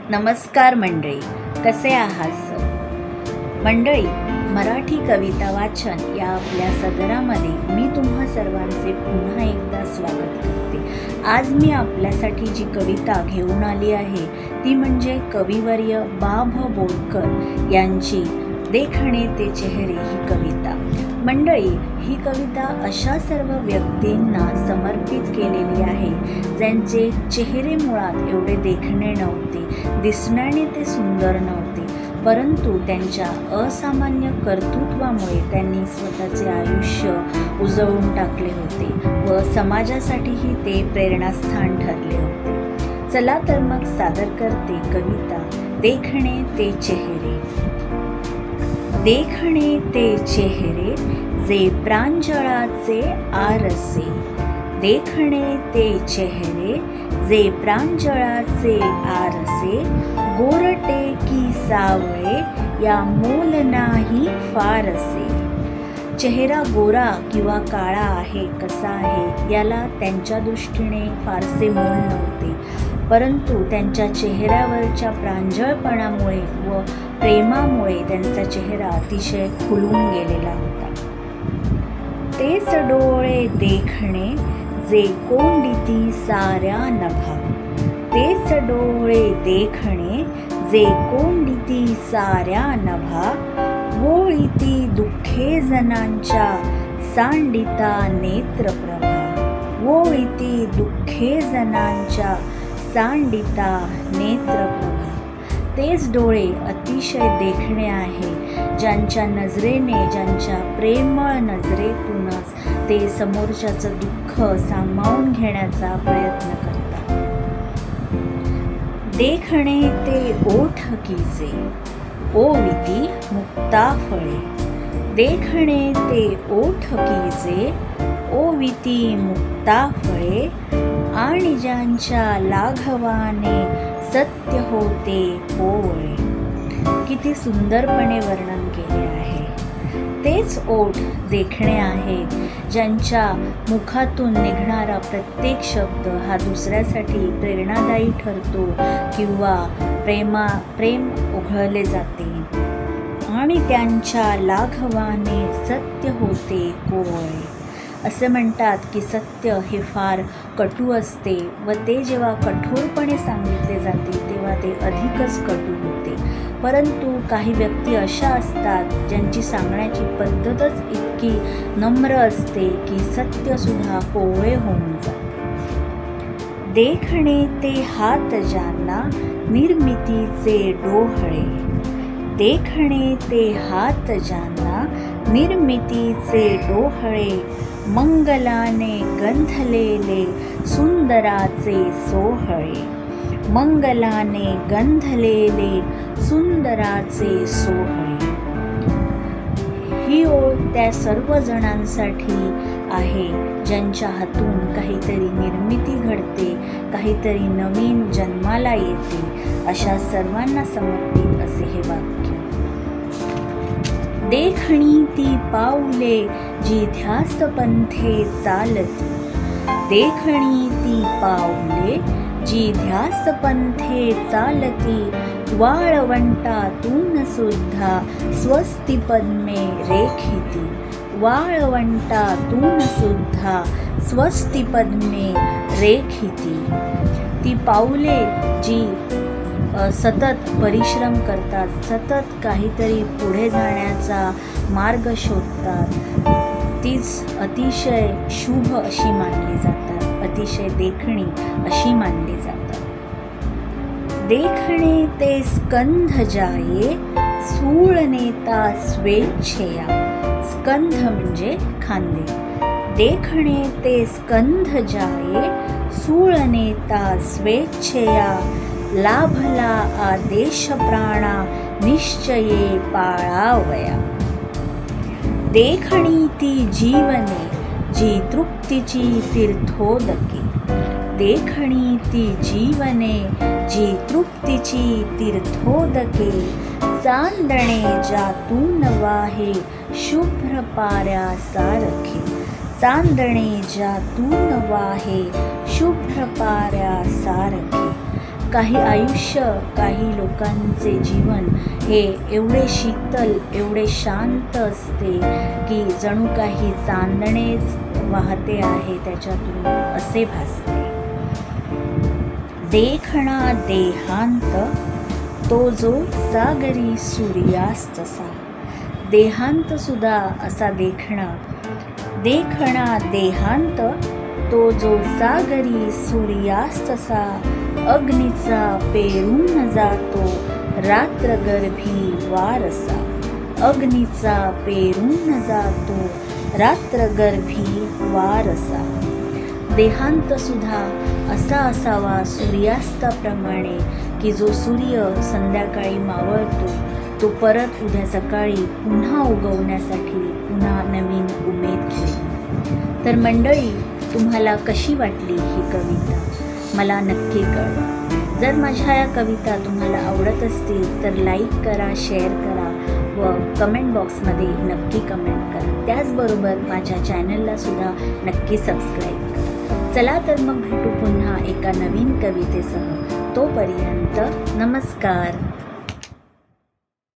नमस्कार मंडळी, कसे आहात मंडळी? मराठी कविता वाचन या आपल्या सदरामध्ये मी तुम्हा सर्वांचे पुन्हा एकदा स्वागत करते। आज मी आपल्यासाठी जी कविता घेऊन आली आहे ती म्हणजे कविवर्य बा भ बोरकर यांची देखणे ते चेहरे ही कविता। मंडळी, ही कविता अशा सर्व व्यक्तींना समर्पित केलेली आहे ज्यांचे चेहरे मुळात एवढे देखणे नव्हते, दिसण्याने ते सुंदर नव्हते, परंतु त्यांच्या असामान्य कर्तृत्वामुळे त्यांनी स्वतःचे आयुष्य उजळून टाकले होते व समाजासाठीही ते प्रेरणास्थान ठरले होते। चला तर मग सादर करते कविता देखणे ते चेहरे। देखणे ते चेहरे जे प्रांजळाचे आरसे, देखणे ते चेहरे जे प्रांजळाचे आरसे, गोरटे की सावळे या मोल नाही फारसे। चेहरा गोरा किंवा काळा आहे कसा आहे याला त्यांच्या दृष्टीने फारसे मोल नव्हते, परंतु त्यांच्या चेहऱ्यावरच्या प्रांजळपणामुळे व प्रेमामुळे त्यांचा चेहरा अतिशय खुलून गेलेला होता। तेच डोळे देखणे जे कोंडिती साऱ्या नभा, तेच डोळे देखणे जे कोंडिती साऱ्या नभा, वोळीती दुःखे जनांच्या सांडिता नेत्रप्रभा, वोळीती दुःखे जनांच्या सांडिता नेत्रप्रभा। तेच डोळे अतिशय देखणे आहे, ज्यांच्या नजरेने, ज्यांच्या प्रेमळ नजरेतूनच ते समोरच्याचं दुःख सामावून घेण्याचा प्रयत्न करतात। देखणे ते ओठ कीचे ओविती मुक्ता फळे, देखणे ते ओठ कीचे ओविती मुक्ता फळे, आणि ज्यांच्या लाघवाने सत्य होते कोवळे। किती सुंदरपणे वर्णन केले आहे। तेच ओठ देखणे आहेत, ज्यांच्या मुखातून निघणारा प्रत्येक शब्द हा दुसऱ्यासाठी प्रेरणादायी ठरतो किंवा प्रेम उघळले जाते, आणि त्यांच्या लाघवाने सत्य होते कोवळे। असे म्हणतात की सत्य हे फार कटू असते व ते जेव्हा कठोरपणे सांगितले जाते तेव्हा ते अधिकच कटू होते, परंतु काही व्यक्ती अशा असतात ज्यांची सांगण्याची पद्धतच इतकी नम्र असते की सत्यसुद्धा कोवळे होऊन जाते। देखणे ते हात ज्यांना निर्मितीचे डोहळे, देखणे ते हात ज्यांना निर्मितीचे डोहळे, मंगलाने गंधलेले सुंदराचे सोहळे, मंगलाने गंधलेले सुंदराचे सोहळे। ही ओळ त्या सर्व जणांसाठी आहे ज्यांच्या हातून काहीतरी निर्मिती घडते, काहीतरी नवीन जन्माला येते, अशा सर्वांना समर्पित असे हे वाक्य। देखणी ती पाऊले जी ध्यास पंथे चालती, देखणी ती पाऊले जी ध्यास पंथे चालती, वाळवंटातून सुद्धा स्वस्ती पद्मे रेखिती, वाळवंटातून सुद्धा स्वस्ती पद्मे रेखिती। ती पाऊले जी सतत परिश्रम करतात, सतत काहीतरी पुढे जाण्याचा मार्ग शोधतात, तीच अतिशय शुभ अशी मानली जातात, अतिशय देखणी अशी मानली जातात। देखणे ते स्कंध जाये सूळ नेता स्वेच्छेया, स्कंध म्हणजे खांदे, देखणे ते स्कंध जाये सूळ नेता स्वेच्छेया, लाभला आदेश प्राणा निश्चये पाळावया। देखणी ती जीवने जी तृप्तीची तीर्थोदके, देखणी ती जीवने जी तृप्तीची तीर्थोदके, चांदणे ज्यातून वाहे शुभ्र पाऱ्या सारखे, चांदणे ज्यातून वाहे शुभ्र पाऱ्या सारखे। काही आयुष्य, काही लोकांचे जीवन हे एवढे शीतल, एवढे शांत असते की जणू काही चांदणेच वाहते आहे त्याच्यातून असे भासते. देखणा देहांत तो जो सागरी सूर्यास्तसा. देहांत सुद्धा असा देखणा देहांत तो जो सागरी सूर्यास्तसा. अग्नीचा पेरून जातो रात्रगर्भी वारसा. अग्नीचा पेरून जातो रात्रगर्भी वारसा. देहांत सुद्धा असा असावा सूर्यास्ताप्रमाणे की जो सूर्य संध्याकाळी मावळतो तो परत उद्या सकाळी पुन्हा उगवण्यासाठी पुन्हा नवीन उमेद घेईल. तर मंडळी, तुम्हाला कशी वाटली ही कविता मला नक्की कळवा. जर माझ्या या कविता तुम्हाला आवडत असतील तर लाईक करा, शेअर करा व कमेंट बॉक्समध्ये नक्की कमेंट करा. त्याचबरोबर माझ्या चॅनलला सुद्धा नक्की सबस्क्राईब करा. चला तर मग भेटू पुन्हा एका नवीन कवितेसह. तोपर्यंत नमस्कार.